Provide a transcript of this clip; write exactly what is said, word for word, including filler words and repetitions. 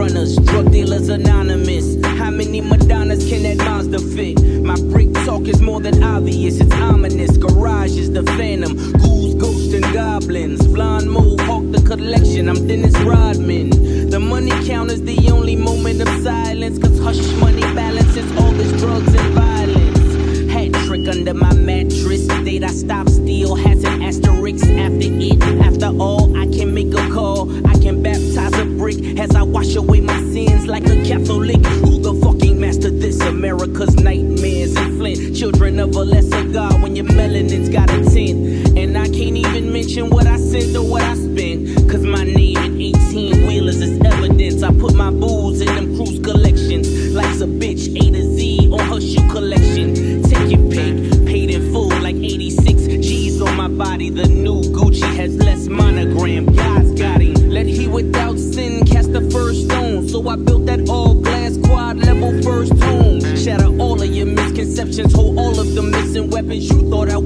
runners, drug dealers anonymous. How many Madonnas can that Mazda fit? My brick talk is more than obvious, it's ominous. Garage is the phantom, ghouls, ghosts, and goblins. Blonde mohawk, the collection, I'm Dennis Rodman. The money count is the only moment of silence, cause hush money balances all this drugs and violence. Hat trick under my mattress, date I stop steal has an asterisk after it. After all, I can make a call, I can baptize a brick as I wash away my sins like a Catholic. Who the fucking master this? America's nightmares and Flint. Children of a lesser God when your melanin's got a tint. And I can't even mention what I sent or what I spent, cause my name in eighteen wheelers is evidence. I put my booze in them cruise collections. Life's a bitch, A to Z on her shoe collection. Take your pick, paid in full like eighty-six G's on my body. The new Gucci has less monogram, God's got him. Let he without sin cast the first stone. So I built that all glass quad level first home. Shatter all of your misconceptions, hold all of the missing weapons you thought I